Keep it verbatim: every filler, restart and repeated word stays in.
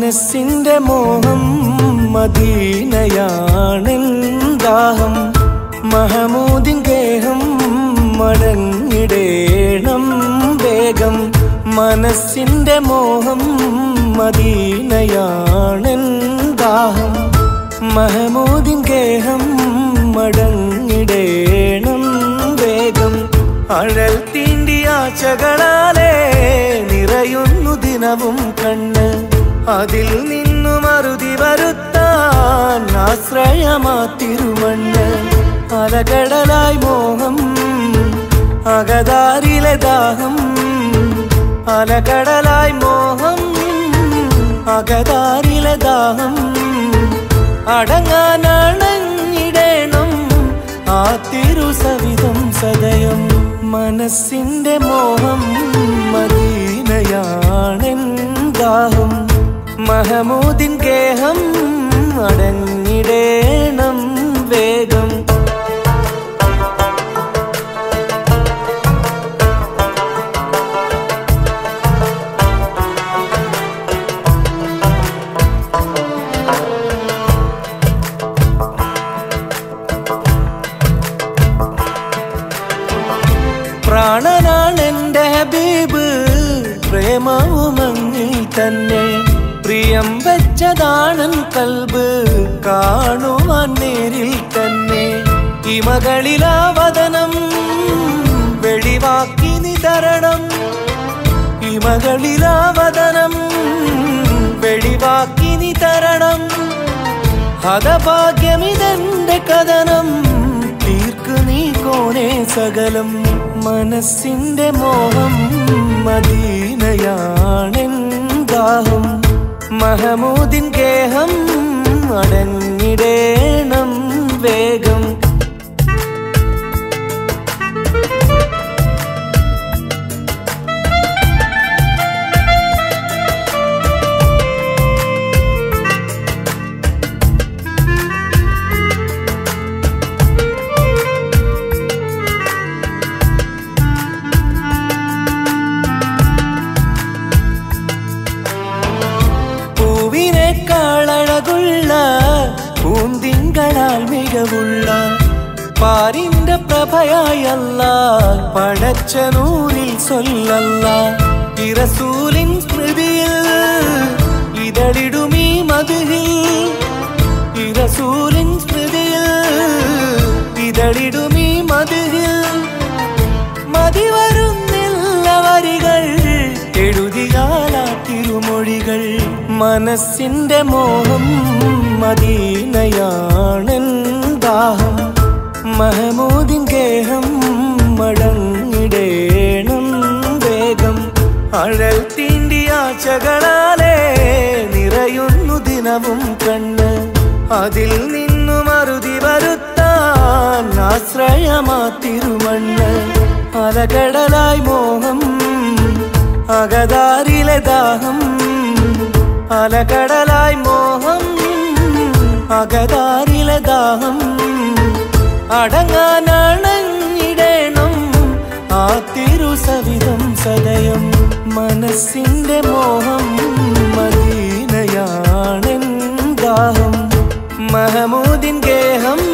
മനസ്സിന്റെ മോഹം മദീനയാണെന്താഹം മഹമൂദിൻ ഗേഹം മടങ്ങിടേണം വേഗം മനസ്സിന്റെ മോഹം മദീനയാണെന്താഹം മഹമൂദിൻ ഗേഹം മടങ്ങിടേണം വേഗം അഴൽ തീണ്ടിയാച്ചകളാലേ നിറയുന്നു ദിനവും കണ്ണ് അതിൽ നിന്നു മറുതി വരുത്താൻ ആശ്രയമാ തിരുമണ്ണ് അലകടലായി മോഹം അകതാരിലെ ദാഹം അലകടലായി മോഹം അകതാരിലെ ദാഹം അടങ്ങാനണഞ്ഞിടേണം ആ തിരുസവിധം സദയം മനസ്സിന്റെ മോഹം മദീനയാണെന്താഹം മഹമൂദിൻ ഗേഹം അടങ്ങിടേണം വേഗം പ്രാണനാണെന്റെ ഹബീബ് പ്രേമവുമങ്ങിൽ തന്നെ പ്രിയം വെച്ചതാണൻ കൽബ് കാണുവാൻ നേരിൽ തന്നെ ഇമകളിലാവതനം വെളിവാക്കി നീ തരണം ഇമകളിലാവതനം വെളിവാക്കി നീ തരണം ഹതഭാഗ്യമിതെന്റെ കഥനം തീർക്ക് നീ കോനെ സകലം മനസ്സിന്റെ മോഹം മദീനയാണെന്താഹം മഹമൂദിൻ ഗേഹം അടങ്ങിടേണം വേഗം പൂന്തിങ്കളാൽ മികവുള്ള പാരിന്റെ പ്രഭയായല്ല പടച്ച നൂറിൽ സൊല്ലല്ല ഇറസൂലിൻ സ്മൃതിയിൽ ഇതളിടുമീ മദ്ഹിൽ ഇറസൂലിൻ സ്മൃതിയിൽ ഇതളിടുമീ മദ്ഹിൽ മതി വരുന്നില്ല വരികൾ എഴുതിയാലാ തിരുമൊഴികൾ മനസ്സിന്റെ മോഹം മദീനയാണെന്താഹം മഹമൂദിൻ ഗേഹം മടങ്ങിടേണം വേഗം അഴൽ തീണ്ടിയാച്ചകളാലേ നിറയുന്നു ദിനവും കണ്ണ് അതിൽ നിന്നു മറുതി വരുത്താൻ ആശ്രയമാ തിരുമണ്ണ് അലകടലായി മോഹം അകതാരിലെ ദാഹം അലകടലായി മോഹം അകതാരിലെ ദാഹം അടങ്ങാനണഞ്ഞിടേണം ആ തിരുസവിധം സദയം മനസ്സിന്റെ മോഹം മദീനയാണെന്താഹം മഹമൂദിൻ ഗേഹം